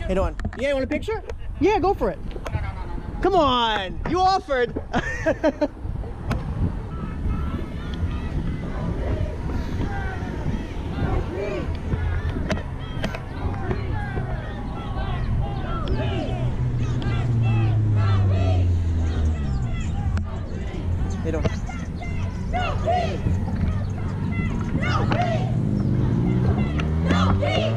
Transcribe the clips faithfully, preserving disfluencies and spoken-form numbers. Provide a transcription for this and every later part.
How you doing? Yeah, you want a picture? Yeah, go for it. No, no, no, no, no. Come on, you offered. How you doing? No peace! No peace! No peace!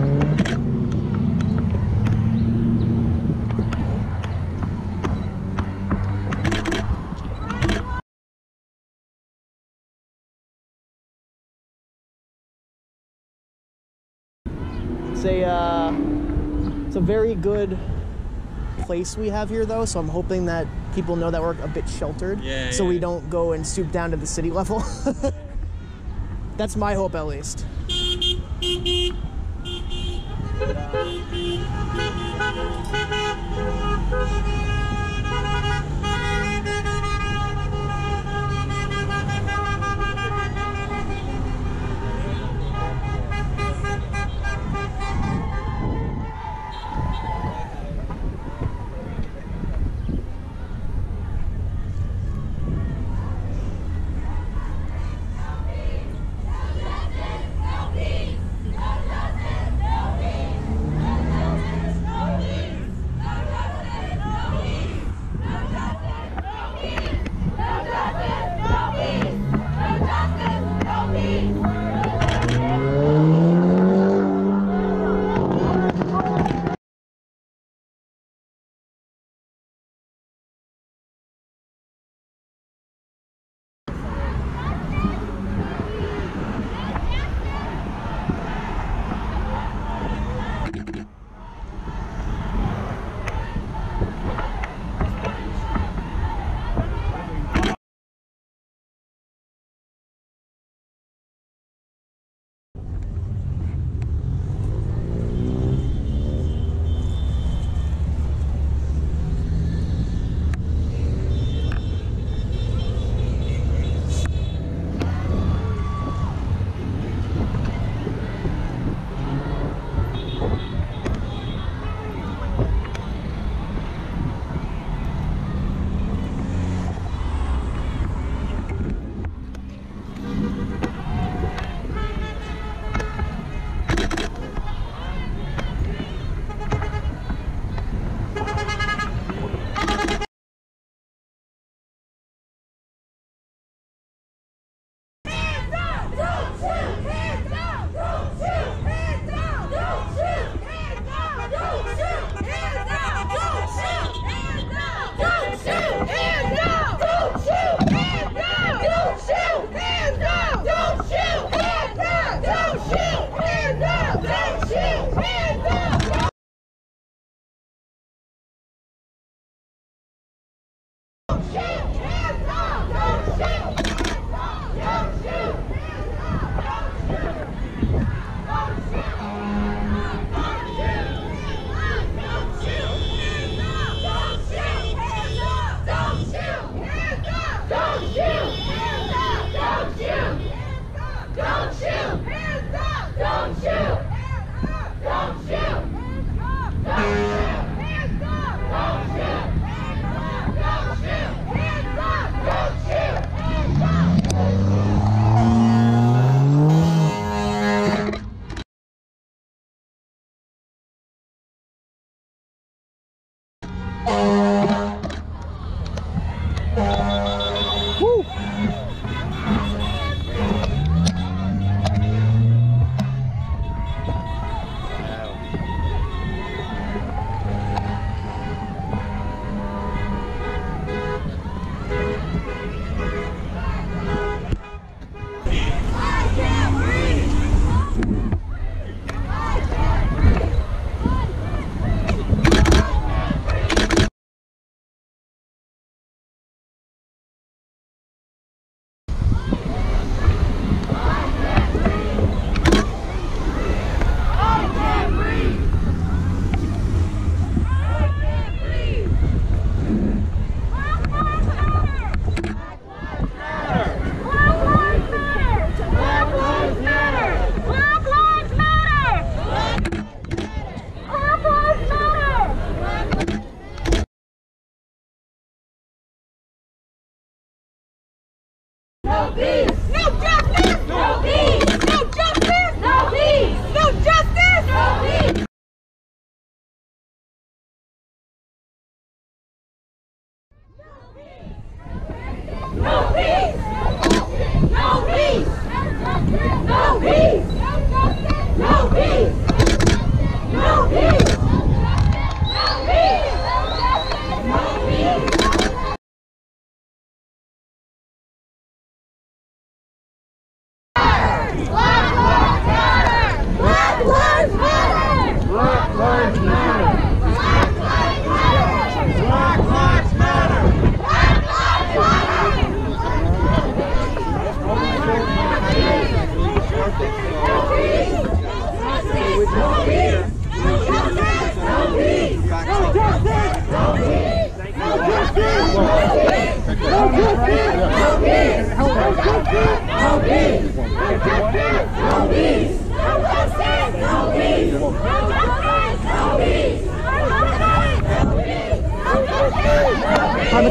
It's a, uh, it's a very good place we have here, though, so I'm hoping that people know that we're a bit sheltered, yeah, so yeah. we don't go and stoop down to the city level. That's my hope, at least.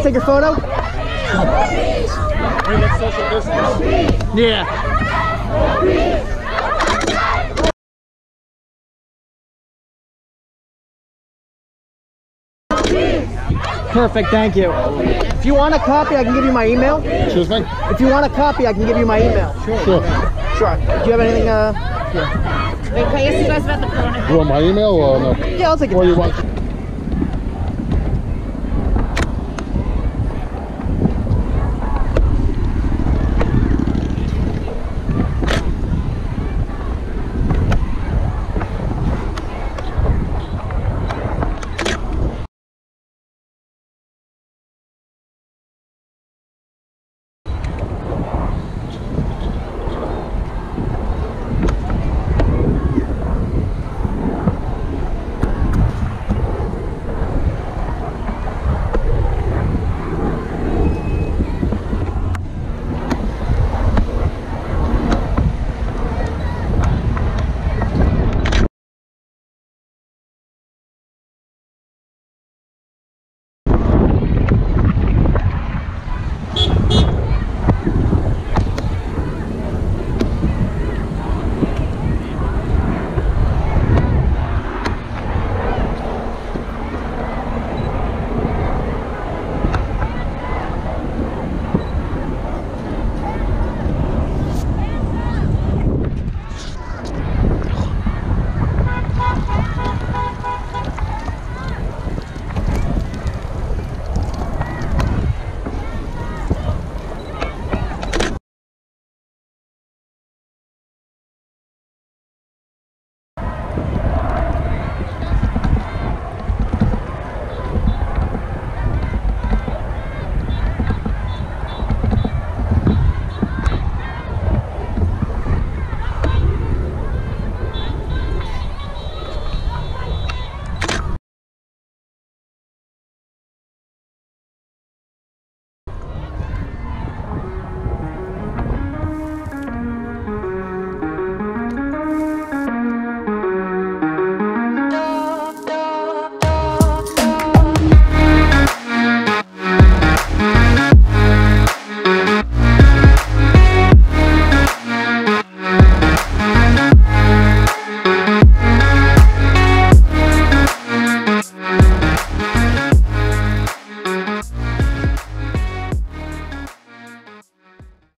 take your photo? Wait, that's social distance. Yeah. Perfect, thank you. If you want a copy, I can give you my email. Excuse me? If you want a copy, I can give you my email. Sure. Sure. Do you have anything, uh... Wait, can I ask you guys about the corona? You want my email or no? Yeah, I'll take it. Or you want...